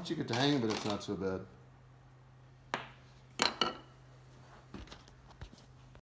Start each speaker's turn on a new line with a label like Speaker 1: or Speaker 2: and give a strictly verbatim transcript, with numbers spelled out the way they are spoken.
Speaker 1: once you get the hang of it, it's not so bad.